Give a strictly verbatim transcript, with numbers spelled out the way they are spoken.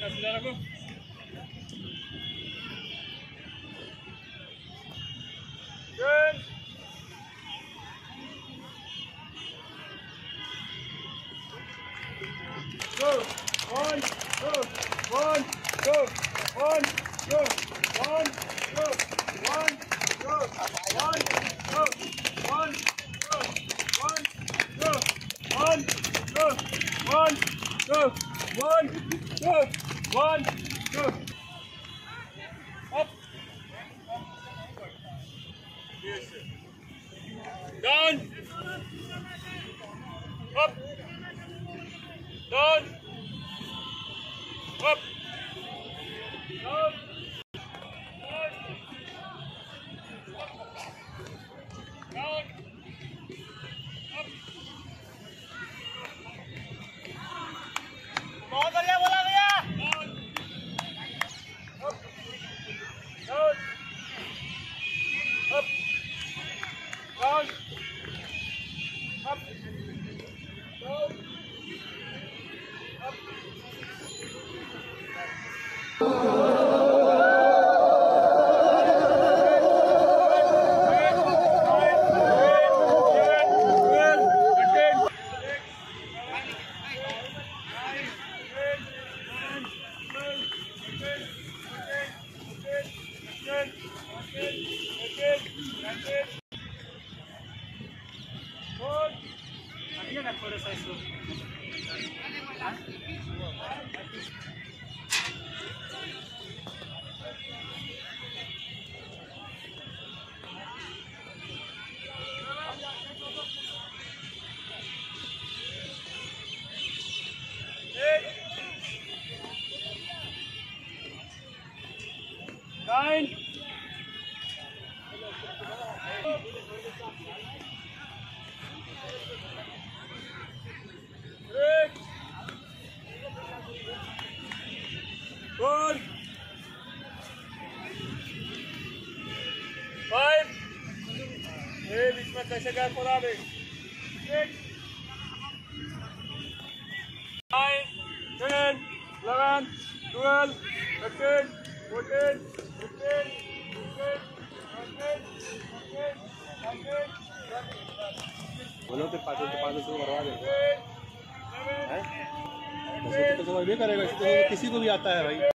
Go, one, go, one, go, one, go, one, go, one, go, one, go, one, go, one, go, one, go, one, go, one, go, one, go. Up. Down. Up. Down. Up. Down. Down. Up. बहुत बढ़िया बोला भैया। Down. Up. Down. Up. Down. Up. Down. थोड़ा सा इसको nine four, five, ये बीच में कैसे गैप हो रहा है? Six, nine, ten, eleven, twelve, thirteen, fourteen, fifteen, sixteen, seventeen, eighteen, nineteen, बोलो तो पाँच सौ पाँच सौ करवा दे हैं? तो समझ नहीं करेगा, किसी को भी आता है भाई।